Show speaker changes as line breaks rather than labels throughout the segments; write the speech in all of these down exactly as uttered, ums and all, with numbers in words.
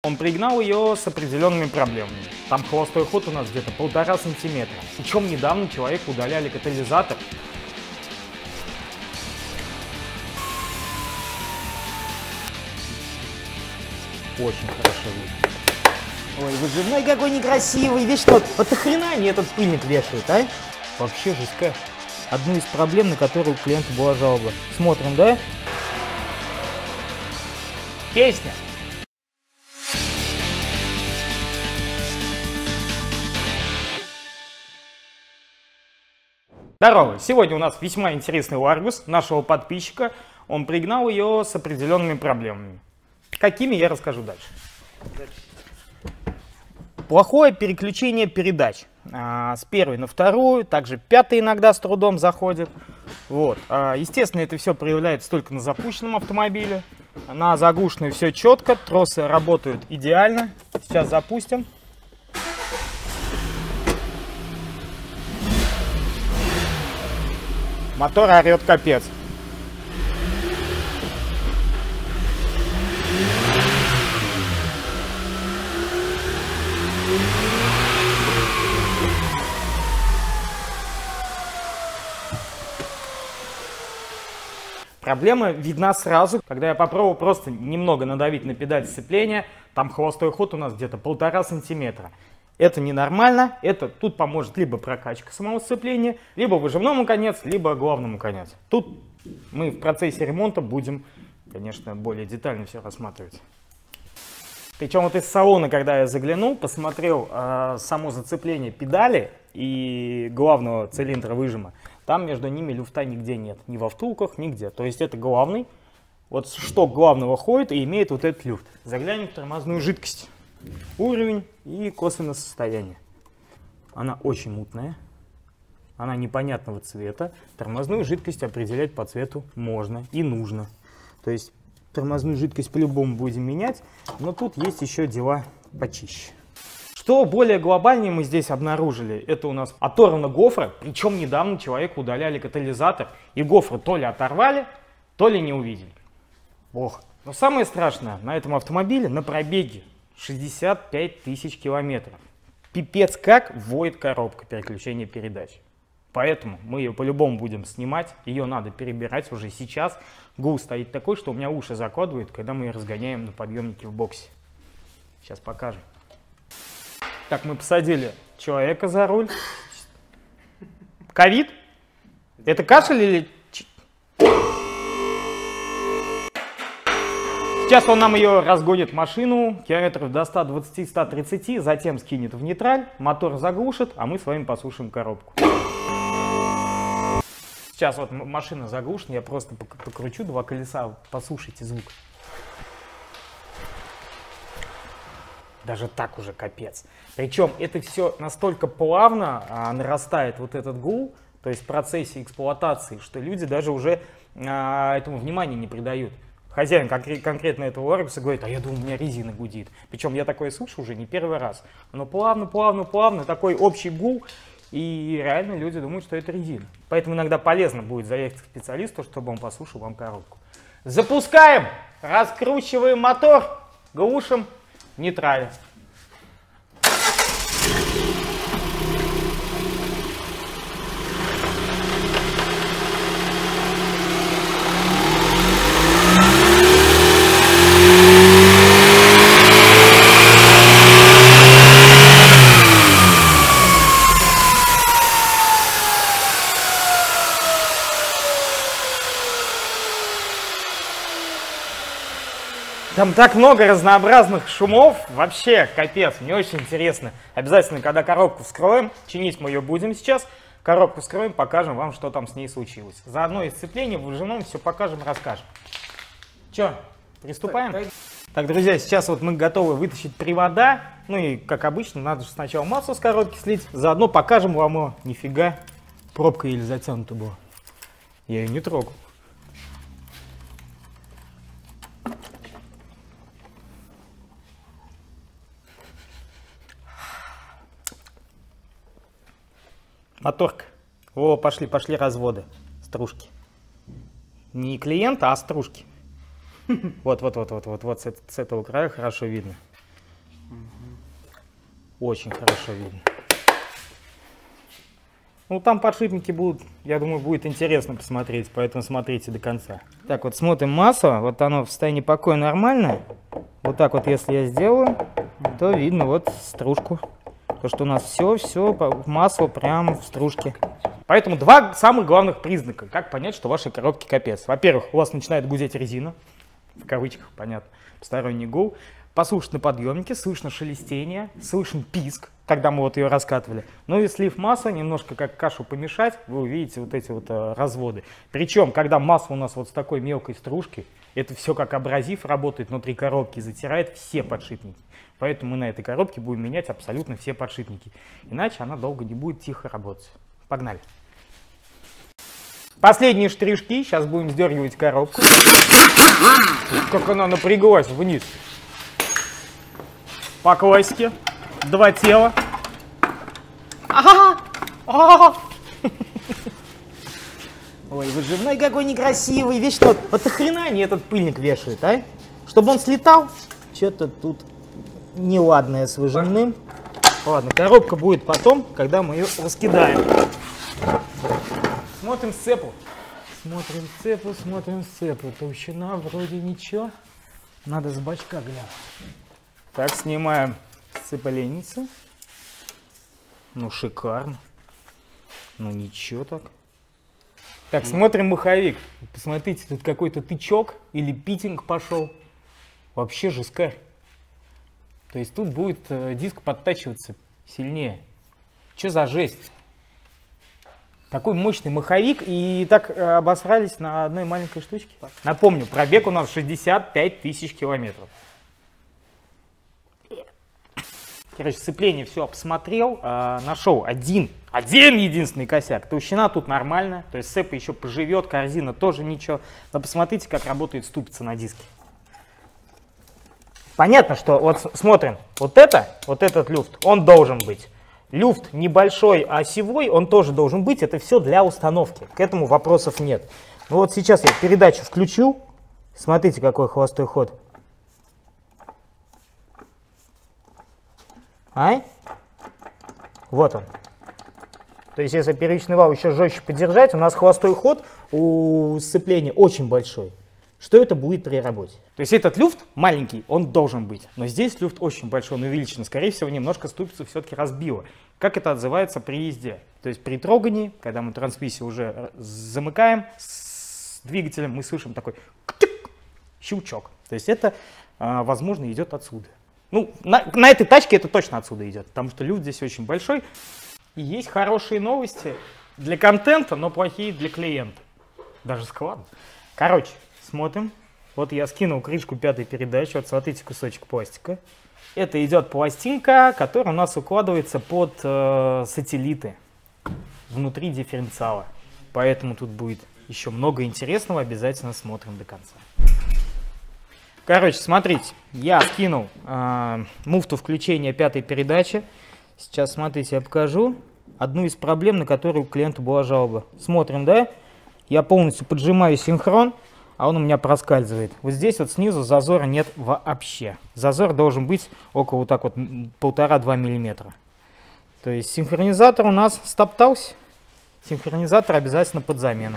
Он пригнал ее с определенными проблемами. Там холостой ход у нас где-то полтора сантиметра. Причем недавно человеку удаляли катализатор. Очень хорошо видно.
Ой, выжимной какой некрасивый, видишь, вот, вот нахрена они этот пыльник вешают, а?
Вообще жестко. Одну из проблем, на которую у клиента была жалоба. Смотрим, да? Песня. Здорово! Сегодня у нас весьма интересный Ларгус нашего подписчика. Он пригнал ее с определенными проблемами. Какими, я расскажу дальше. Плохое переключение передач. А, с первой на вторую, также пятая иногда с трудом заходит. Вот. А, естественно, это все проявляется только на запущенном автомобиле. На заглушенной все четко, тросы работают идеально. Сейчас запустим. Мотор орет капец. Проблема видна сразу, когда я попробовал просто немного надавить на педаль сцепления. Там холостой ход у нас где-то полтора сантиметра. Это ненормально, это тут поможет либо прокачка самого сцепления, либо выжимному конец, либо главному конец. Тут мы в процессе ремонта будем, конечно, более детально все рассматривать. Причем вот из салона, когда я заглянул, посмотрел э, само зацепление педали и главного цилиндра выжима, там между ними люфта нигде нет, ни во втулках, нигде. То есть это главный, вот шток главного ходит и имеет вот этот люфт. Заглянем в тормозную жидкость. Уровень и косвенное состояние. Она очень мутная, она непонятного цвета. Тормозную жидкость определять по цвету можно и нужно. То есть тормозную жидкость по-любому будем менять, но тут есть еще дела почище. Что более глобальнее мы здесь обнаружили, это у нас оторвана гофра, причем недавно человеку удаляли катализатор, и гофру то ли оторвали, то ли не увидели. Ох. Но самое страшное на этом автомобиле на пробеге шестьдесят пять тысяч километров. Пипец как воет коробка переключения передач. Поэтому мы ее по-любому будем снимать, ее надо перебирать уже сейчас. Гул стоит такой, что у меня уши закладывают, когда мы ее разгоняем на подъемнике в боксе. Сейчас покажем. Так, мы посадили человека за руль. Ковид? Это кашель или... Сейчас он нам ее разгонит машину, километров до ста двадцати — ста тридцати, затем скинет в нейтраль, мотор заглушит, а мы с вами послушаем коробку. Сейчас вот машина заглушена, я просто покручу два колеса, послушайте звук. Даже так уже капец. Причем это все настолько плавно а, нарастает вот этот гул, то есть в процессе эксплуатации, что люди даже уже а, этому внимания не придают. Хозяин конкретно этого Ларгуса говорит: а я думаю, у меня резина гудит. Причем я такое слышу уже не первый раз. Но плавно, плавно, плавно, такой общий гул. И реально люди думают, что это резина. Поэтому иногда полезно будет заехать к специалисту, чтобы он послушал вам коробку. Запускаем, раскручиваем мотор, глушим, нейтраль. Там так много разнообразных шумов, вообще капец, мне очень интересно. Обязательно, когда коробку вскроем, чинить мы ее будем сейчас, коробку вскроем, покажем вам, что там с ней случилось. Заодно и сцепление, выжимом, все покажем, расскажем. Че, приступаем? Так, так. Так, друзья, сейчас вот мы готовы вытащить привода, ну и, как обычно, надо же сначала масло с коробки слить, заодно покажем вам его. Нифига, пробка еле затянута была, я ее не трогал. Моторка. О, пошли, пошли разводы, стружки. Не клиента, а стружки. Вот, вот, вот, вот, вот, вот с, с этого края хорошо видно. очень хорошо видно. Ну, там подшипники будут, я думаю, будет интересно посмотреть, поэтому смотрите до конца. Так, вот смотрим масло, вот оно в состоянии покоя нормальное. Вот так вот, если я сделаю, то видно вот стружку. То, что у нас все, все, масло прямо в стружке. Поэтому два самых главных признака, как понять, что в вашей коробке капец. Во-первых, у вас начинает гудеть резина, в кавычках, понятно, посторонний гул. Послушать на подъемнике, слышно шелестение, слышен писк, когда мы вот ее раскатывали. Ну и слив масла, немножко как кашу помешать, вы увидите вот эти вот э, разводы. Причем, когда масло у нас вот с такой мелкой стружкой, это все как абразив работает внутри коробки, затирает все подшипники. Поэтому мы на этой коробке будем менять абсолютно все подшипники. Иначе она долго не будет тихо работать. Погнали. Последние штришки, сейчас будем сдергивать коробку. Как она напряглась вниз. По классике. Два тела.
Ага! Ага! Ой, выжимной какой некрасивый. Видишь, вот, вот нахрена они этот пыльник вешают, а? Чтобы он слетал? Что-то тут неладное с выжимным.
Ладно, коробка будет потом, когда мы ее раскидаем. Смотрим сцепу. Смотрим сцепу, смотрим сцепу. Толщина вроде ничего. Надо с бачка глянуть. Так, снимаем сцепленницу. Ну, шикарно. Ну, ничего так. Так, смотрим маховик. Посмотрите, тут какой-то тычок или питинг пошел. Вообще жескарь. То есть тут будет э, диск подтачиваться сильнее. Что за жесть? Такой мощный маховик, и так э, обосрались на одной маленькой штучке. Напомню, пробег у нас шестьдесят пять тысяч километров. Короче, сцепление все обсмотрел, э, нашел один, один единственный косяк. Толщина тут нормальная, то есть сцепа еще поживет, корзина тоже ничего. Но посмотрите, как работает ступица на диске. Понятно, что вот смотрим, вот это, вот этот люфт, он должен быть. Люфт небольшой, а осевой, он тоже должен быть. Это все для установки. К этому вопросов нет. Ну вот сейчас я передачу включу. Смотрите, какой холостой ход. Ай? Вот он. То есть, если первичный вал еще жестче подержать, у нас холостой ход у сцепления очень большой. Что это будет при работе? То есть этот люфт маленький, он должен быть. Но здесь люфт очень большой, он увеличен. Скорее всего, немножко ступицу все-таки разбило. Как это отзывается при езде? То есть при трогании, когда мы трансмиссию уже замыкаем с двигателем, мы слышим такой щелчок. То есть это, возможно, идет отсюда. Ну, на, на этой тачке это точно отсюда идет, потому что люфт здесь очень большой. И есть хорошие новости для контента, но плохие для клиента. Даже складно. Короче, смотрим. Вот я скинул крышку пятой передачи. Вот смотрите, кусочек пластика. Это идет пластинка, которая у нас укладывается под э, сателлиты внутри дифференциала. Поэтому тут будет еще много интересного. Обязательно смотрим до конца. Короче, смотрите. Я скинул э, муфту включения пятой передачи. Сейчас, смотрите, я покажу одну из проблем, на которую клиенту была жалоба. Смотрим, да? Я полностью поджимаю синхрон, а он у меня проскальзывает. Вот здесь вот снизу зазора нет вообще. Зазор должен быть около вот так вот полтора-два миллиметра. То есть синхронизатор у нас стоптался. Синхронизатор обязательно под замену.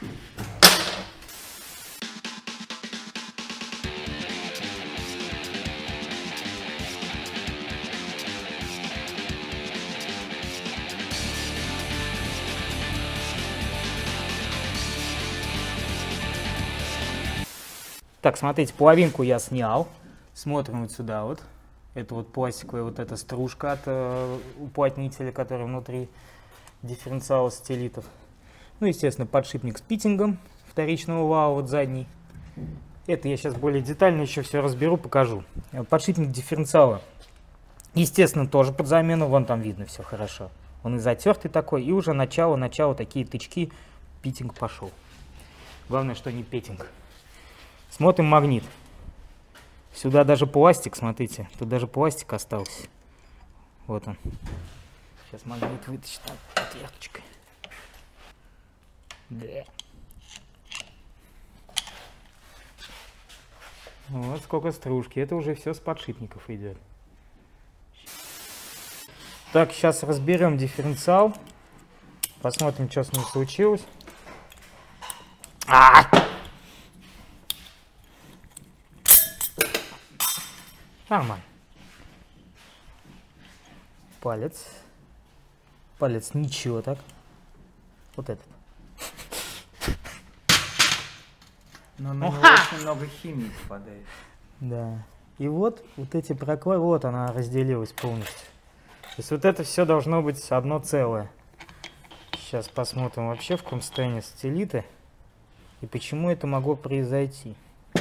Так, смотрите, половинку я снял. Смотрим вот сюда вот. Это вот пластиковая вот эта стружка от э, уплотнителя, который внутри дифференциала сателлитов. Ну, естественно, подшипник с питингом вторичного вала, вот задний. Это я сейчас более детально еще все разберу, покажу. Подшипник дифференциала, естественно, тоже под замену. Вон там видно все хорошо. Он и затертый такой, и уже начало-начало такие тычки. Питинг пошел. Главное, что не петинг. Смотрим магнит. Сюда даже пластик, смотрите. Тут даже пластик остался. Вот он. Сейчас магнит вытащит отверточкой. Да. Вот сколько стружки. Это уже все с подшипников идет. Так, сейчас разберем дифференциал. Посмотрим, что с ним случилось. А! Нормально. Палец. Палец ничего так. Вот этот.
Но на него очень много химии попадает.
Да. И вот, вот эти прокладки, вот она разделилась полностью. То есть вот это все должно быть одно целое. Сейчас посмотрим вообще, в каком состоянии сателлиты и почему это могло произойти.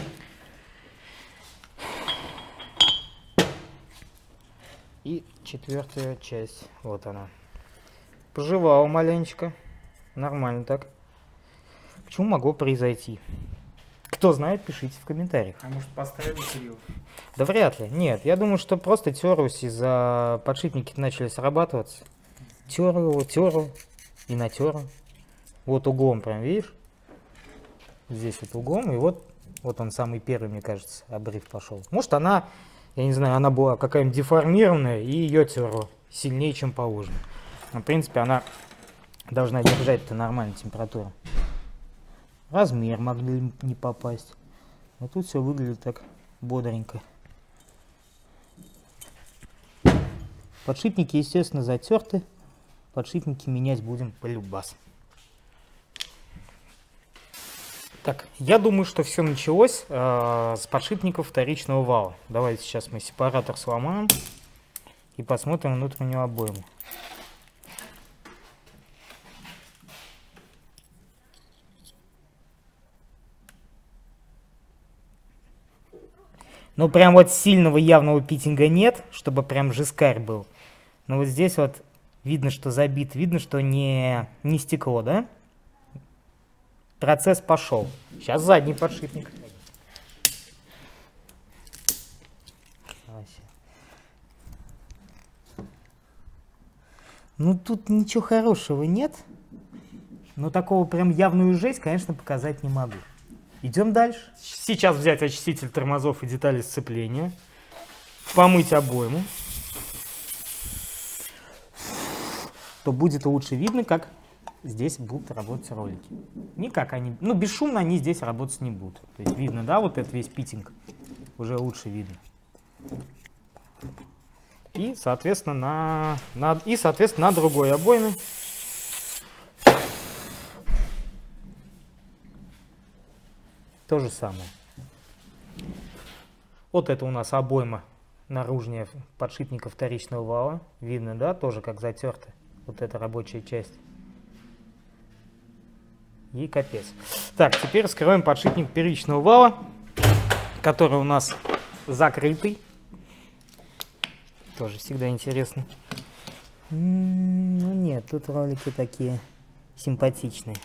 И четвертая часть, вот она. Пожевала маленечко, нормально так. Почему могло произойти? Кто знает, пишите в комментариях.
А может поставили период?
Да вряд ли. Нет, я думаю, что просто терлось из-за подшипники начали срабатываться. Тер его, тер и натер. Вот углом прям, видишь? Здесь вот углом, и вот, вот он самый первый, мне кажется, обрыв пошел. Может она, я не знаю, она была какая-нибудь деформированная, и ее терло сильнее, чем положено. Но, в принципе, она должна держать-то нормальную температуру. Размер могли не попасть. А тут все выглядит так бодренько. Подшипники, естественно, затерты. Подшипники менять будем полюбас. Так, я думаю, что все началось э, с подшипников вторичного вала. Давайте сейчас мы сепаратор сломаем и посмотрим внутреннюю обойму. Ну, прям вот сильного явного питинга нет, чтобы прям жескарь был. Но вот здесь вот видно, что забит, видно, что не, не стекло, да? Процесс пошел. Сейчас задний подшипник. Ну, тут ничего хорошего нет. Но такого прям явную жесть, конечно, показать не могу. Идем дальше. Сейчас взять очиститель тормозов и детали сцепления. Помыть обойму. То будет лучше видно, как здесь будут работать ролики. Никак они, ну бесшумно они здесь работать не будут. То есть видно, да, вот этот весь питинг уже лучше видно. И, соответственно, на, на, и, соответственно, на другой обойме. То же самое. Вот это у нас обойма наружная подшипника вторичного вала. Видно, да, тоже как затерто. Вот эта рабочая часть. И капец. Так, теперь раскрываем подшипник первичного вала, который у нас закрытый. Тоже всегда интересно. Ну нет, тут ролики такие симпатичные.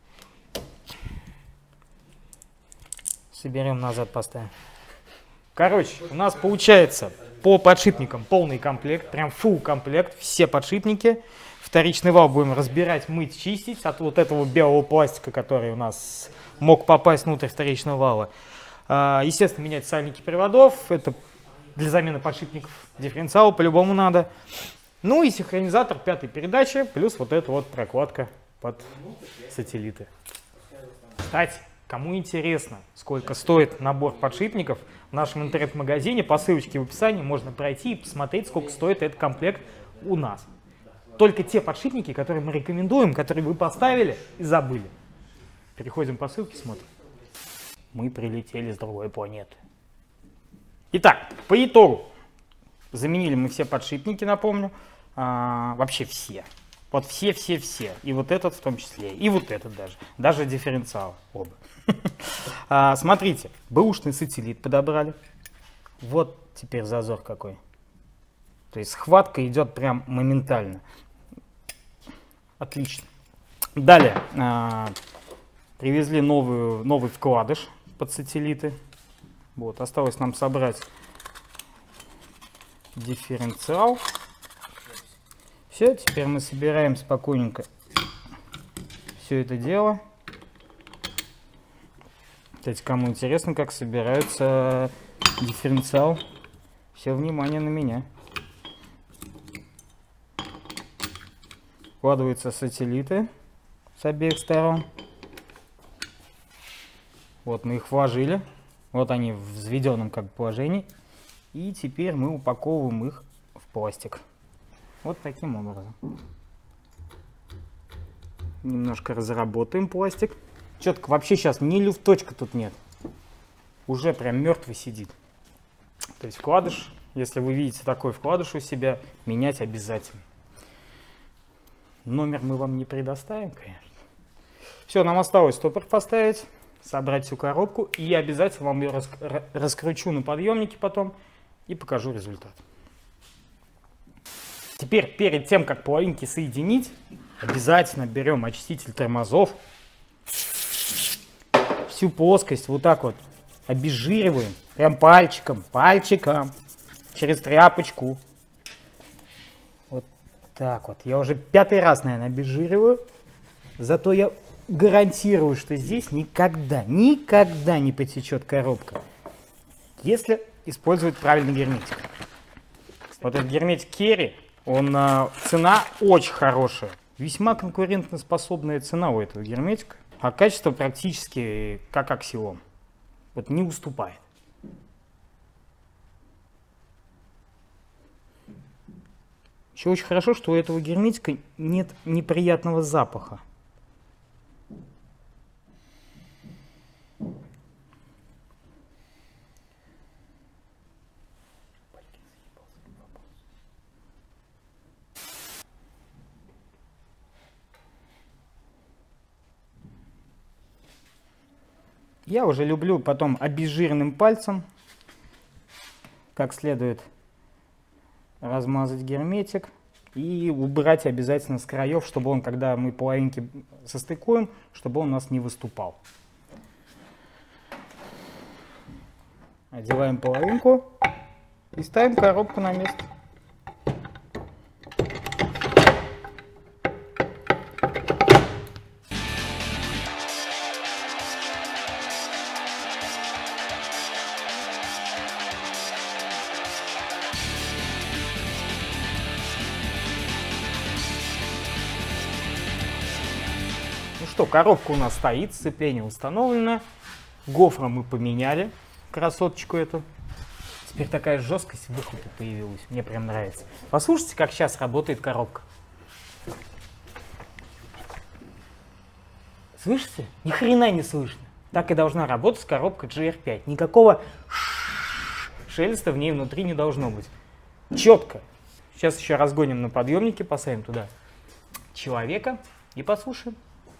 Соберем назад, поставим. Короче, у нас получается по подшипникам полный комплект, прям full комплект, все подшипники. Вторичный вал будем разбирать, мыть, чистить от вот этого белого пластика, который у нас мог попасть внутрь вторичного вала. Естественно, менять сальники приводов, это для замены подшипников дифференциала по-любому надо. Ну и синхронизатор пятой передачи, плюс вот эта вот прокладка под сателлиты. Кстати, кому интересно, сколько стоит набор подшипников, в нашем интернет-магазине по ссылочке в описании можно пройти и посмотреть, сколько стоит этот комплект у нас. Только те подшипники, которые мы рекомендуем, которые вы поставили и забыли. Переходим по ссылке, смотрим. Мы прилетели с другой планеты. Итак, по итогу. Заменили мы все подшипники, напомню. А, вообще все. Вот все-все-все. И вот этот в том числе. И вот этот даже. Даже дифференциал. Оба. а, смотрите, бэушный сателлит подобрали. Вот теперь зазор какой. То есть схватка идет прям моментально. Отлично. Далее. А, привезли новую, новый вкладыш под сателлиты. Вот, осталось нам собрать дифференциал. Все, теперь мы собираем спокойненько все это дело. Кстати, кому интересно, как собирается дифференциал, все внимание на меня. Вкладываются сателлиты с обеих сторон. Вот мы их вложили. Вот они в взведенном как бы положении. И теперь мы упаковываем их в пластик. Вот таким образом. Немножко разработаем пластик. Четко вообще сейчас ни люфточка тут нет. Уже прям мертвый сидит. То есть вкладыш, если вы видите такой вкладыш у себя, менять обязательно. Номер мы вам не предоставим, конечно. Все, нам осталось стопор поставить, собрать всю коробку. И обязательно вам ее рас раскручу на подъемнике потом и покажу результат. Теперь, перед тем, как половинки соединить, обязательно берем очиститель тормозов. Всю плоскость вот так вот обезжириваем. Прям пальчиком, пальчиком. Через тряпочку. Вот так вот. Я уже пятый раз, наверное, обезжириваю. Зато я гарантирую, что здесь никогда, никогда не потечет коробка. Если использовать правильный герметик. Вот этот герметик Керри, он, цена очень хорошая. Весьма конкурентоспособная цена у этого герметика. А качество практически как аксиом. Вот не уступает. Еще очень хорошо, что у этого герметика нет неприятного запаха. Я уже люблю потом обезжиренным пальцем как следует размазать герметик и убрать обязательно с краев, чтобы он, когда мы половинки состыкуем, чтобы он у нас не выступал. Одеваем половинку и ставим коробку на место. Ну что, коробка у нас стоит, сцепление установлено, гофра мы поменяли, красоточку эту. Теперь такая жесткость в выхлопе появилась, мне прям нравится. Послушайте, как сейчас работает коробка. Слышите? Ни хрена не слышно. Так и должна работать коробка джи ар пять. Никакого шелеста в ней внутри не должно быть. Четко. Сейчас еще разгоним на подъемнике, поставим туда человека и послушаем.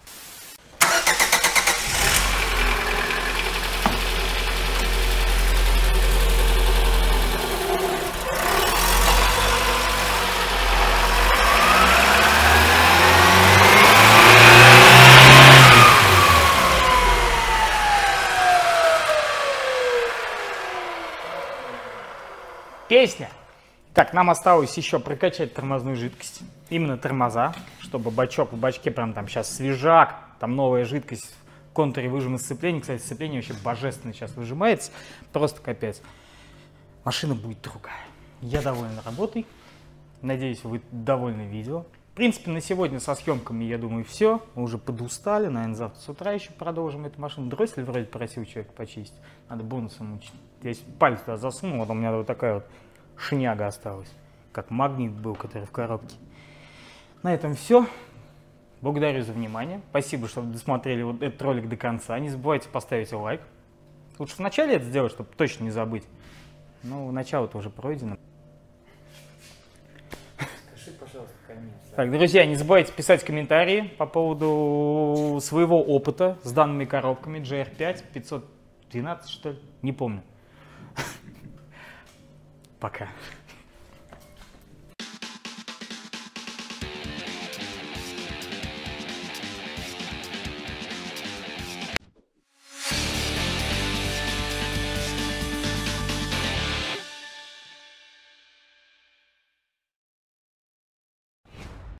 Песня. Так, нам осталось еще прокачать тормозную жидкость. Именно тормоза, чтобы бачок в бачке прям там сейчас свежак, там новая жидкость в контуре выжима сцепления. Кстати, сцепление вообще божественно сейчас выжимается. Просто капец. Машина будет другая. Я доволен работой. Надеюсь, вы довольны видео. В принципе, на сегодня со съемками, я думаю, все. Мы уже подустали. Наверное, завтра с утра еще продолжим эту машину. Дроссель вроде просил человека почистить. Надо бонусом учить. Я палец туда засунул, вот у меня вот такая вот шняга осталась. Как магнит был, который в коробке. На этом все. Благодарю за внимание. Спасибо, что досмотрели вот этот ролик до конца. Не забывайте поставить лайк. Лучше вначале это сделать, чтобы точно не забыть. Ну, начало-то уже пройдено.
Скажи, пожалуйста, комментарий.
Так, друзья, не забывайте писать комментарии по поводу своего опыта с данными коробками джи ар пять пятьсот двенадцать, что ли? Не помню. Пока.